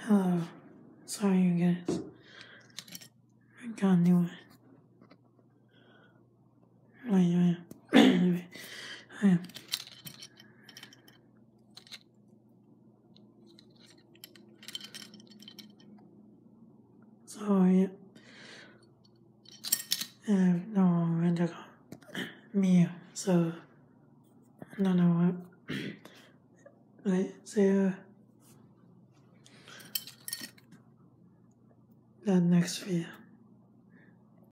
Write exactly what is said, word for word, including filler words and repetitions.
Hello. Sorry, you guys. I got a new one. Wait, wait. Anyway, I am. So, yeah. I have no one to call me. So, I don't know what. Wait, see you. That next video.